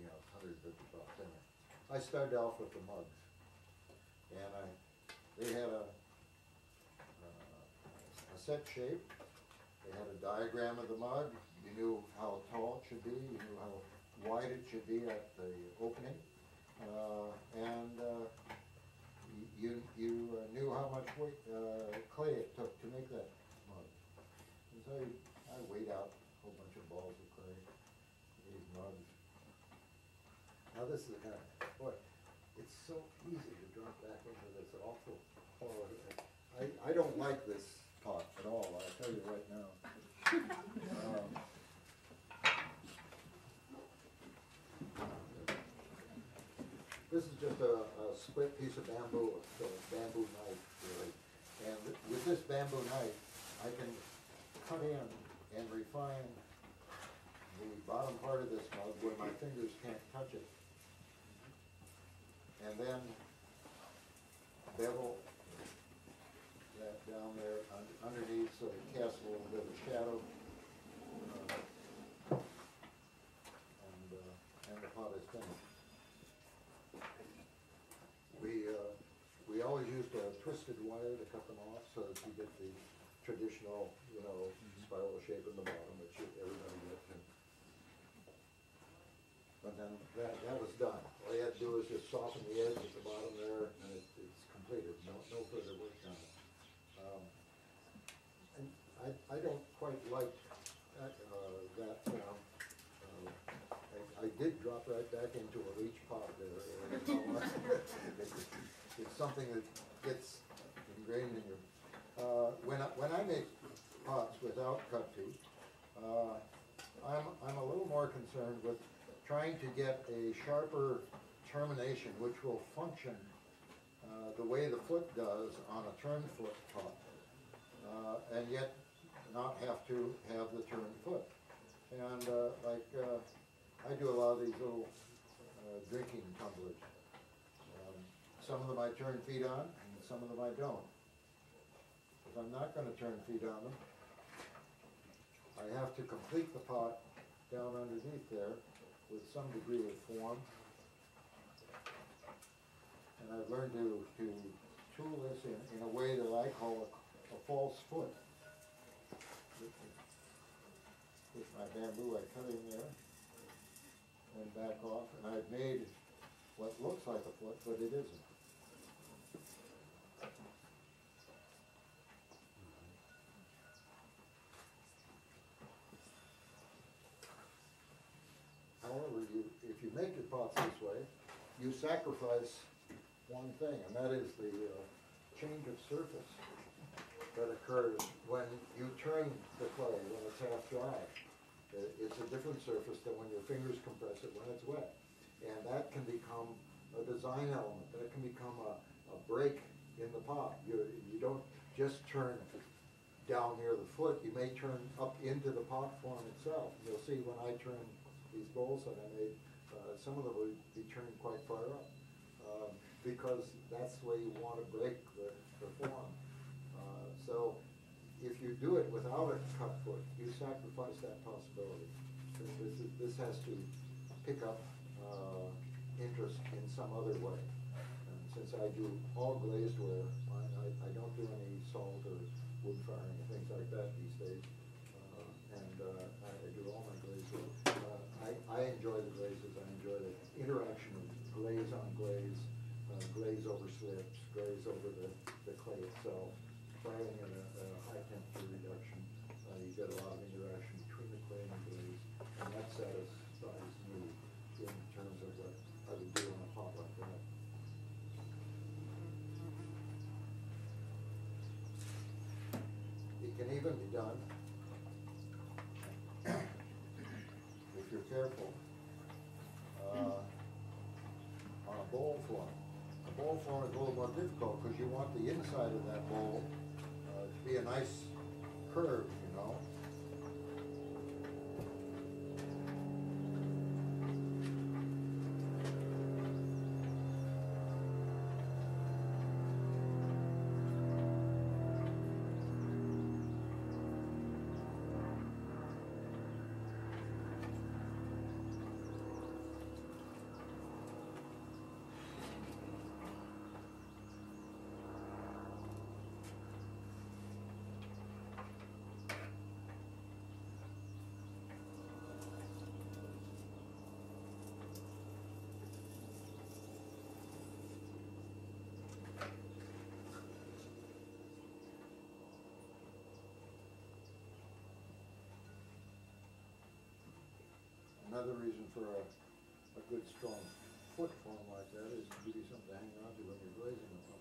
out 150 pots anyway. I started off with the mugs, and they had a set shape. They had a diagram of the mug. You knew how tall it should be. You knew how wide it should be at the opening, and you knew how much weight, clay it took to make that mug. And so I weighed out a whole bunch of balls of clay for these mugs. Now this is the kind of, boy, it's so easy to drop back into this awful hole. I don't like this pot at all, I'll tell you right now. This is just a split piece of bamboo, it's a bamboo knife, really. And with this bamboo knife, I can cut in and refine the bottom part of this mug where my fingers can't touch it. And then bevel that down there underneath so it casts a little bit of shadow. And the pot is finished. We always used a twisted wire to cut them off so that you get the traditional, spiral shape in the bottom, which everybody gets. But then that was done. All you had to do was just soften the edge at the bottom there, and it's completed. No further work done. And I don't quite like that. I did drop right back into a leach pot there. It's something that gets ingrained in you. When I make pots without cut feet, I'm a little more concerned with trying to get a sharper termination which will function the way the foot does on a turned foot pot, and yet not have to have the turned foot. And I do a lot of these little drinking tumblers. Some of them I turn feet on, and some of them I don't. If I'm not going to turn feet on them, I have to complete the pot down underneath there with some degree of form. And I've learned to tool this in a way that I call a false foot. With my bamboo, I cut in there and back off, and I've made what looks like a foot, but it isn't. However, if you make your pots this way, you sacrifice one thing, and that is the change of surface that occurs when you turn the clay when it's half dry. It's a different surface than when your fingers compress it when it's wet. And that can become a design element. That can become a break in the pot. You don't just turn down near the foot. You may turn up into the pot form itself. You'll see when I turn these bowls that I made, some of them will be turned quite far up. Because that's the way you want to break the form. So if you do it without a cut foot, you sacrifice that possibility. This has to pick up interest in some other way. And since I do all glazed ware, I don't do any salt or wood firing and things like that these days. I do all my glazed ware. I enjoy the glazes. I enjoy the interaction of glaze on glaze, glaze over slips, glaze over the clay itself. Firing at a high temperature reduction, you get a lot of interaction between the clay and the glaze, and that satisfies me in terms of what I would do on a pot like that. It can even be done, if you're careful, on a bowl form. A bowl form is a little more difficult because you want the inside of that bowl to be a nice curve, another reason for a good strong foot form like that is to give you something to hang on to when you're glazing or something.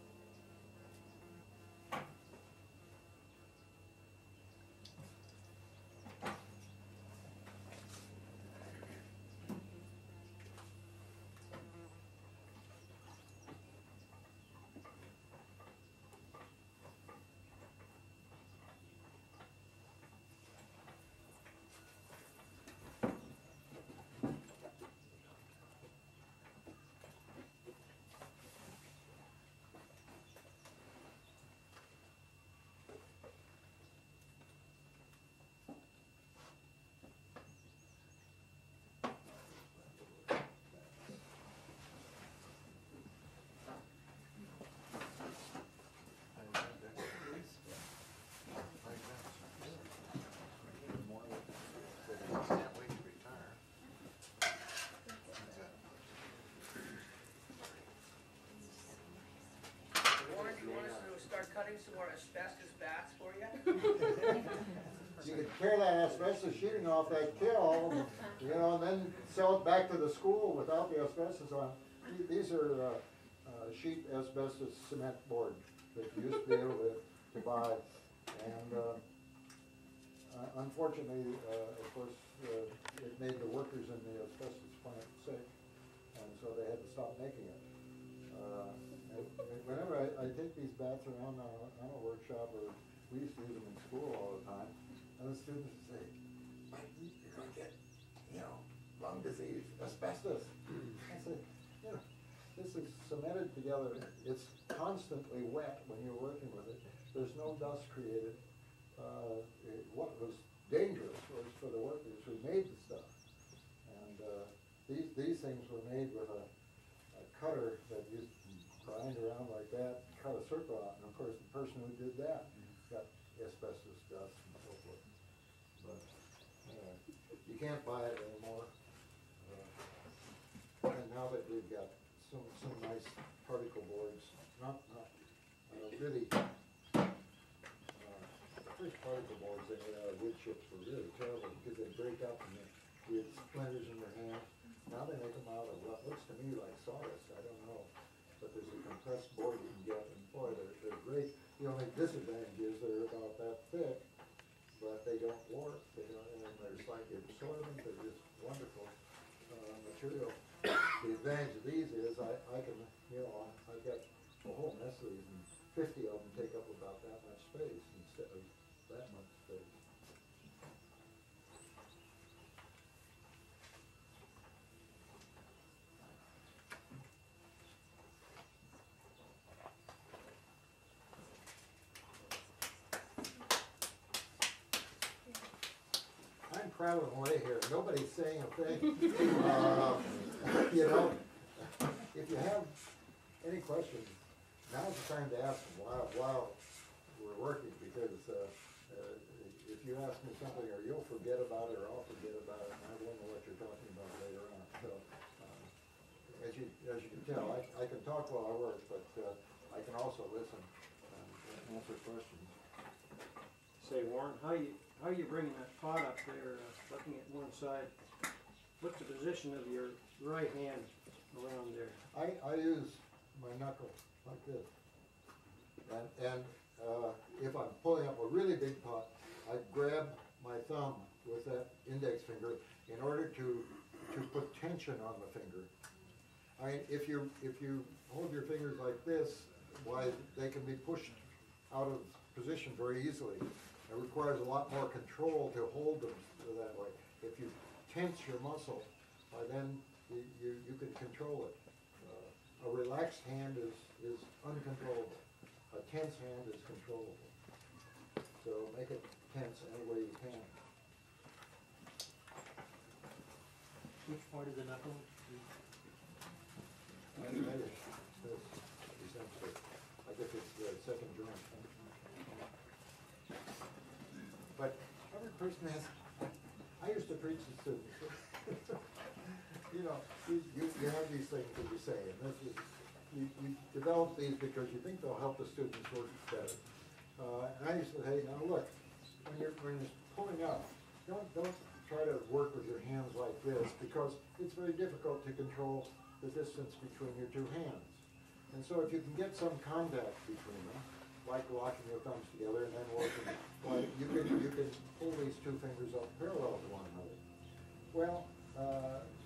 Cutting some more asbestos bats for you? You could tear that asbestos sheeting off that kiln, you know, and then sell it back to the school without the asbestos on. These are sheet asbestos cement board that you used to be able to buy. And unfortunately, of course, it made the workers in the asbestos plant sick, and so they had to stop making it. Whenever I take these bats around on a workshop, or we used to use them in school all the time, and the students would say, "Mike, you're going to get, you know, lung disease, asbestos." I said, you know, this is cemented together. It's constantly wet when you're working with it. There's no dust created. What was dangerous was for the workers who made the stuff. And these things were made with a cutter that you grind around like that, cut a circle out, and of course the person who did that got asbestos dust and so forth. But you can't buy it anymore. And now that we've got some nice particle boards, not really, first particle boards they made out of wood chips were really terrible because they break up and you had splinters in your hand. Now they make them out of what looks to me like sawdust. I don't know. But there's a compressed board you can get, and boy, they're great. The only disadvantage is they're about that thick, but they don't warp. They don't, and they're slightly absorbent. They're just wonderful material. The advantage of these is I can, you know, I've got a whole mess of these, and 50 of them take up about that much space instead of that much space. I'm prattling away here. Nobody's saying a thing. You know, if you have any questions, now's the time to ask them while we're working, because if you ask me something, or you'll forget about it, or I'll forget about it, and I won't know what you're talking about later on. So, as you can tell, I can talk while I work, but I can also listen and answer questions. Say, Warren, how are you bringing that pot up there, looking at one side? What's the position of your right hand around there? I use my knuckle like this, and if I'm pulling up a really big pot, I grab my thumb with that index finger in order to put tension on the finger. I mean, if you hold your fingers like this, why, they can be pushed out of position very easily. It requires a lot more control to hold them that way. If you tense your muscle, then you can control it. A relaxed hand is uncontrollable. A tense hand is controllable. So make it tense any way you can. Which part of the knuckle? I guess it's the second joint. But every person has, I used to preach to students. You know, you have these things that you say, and this is, you develop these because you think they'll help the students work better. And I used to say, hey, now look, when you're pulling up, don't try to work with your hands like this, because it's very difficult to control the distance between your two hands. And so if you can get some contact between them, like locking your thumbs together and then working, like you can pull these two fingers up parallel to one another. Well,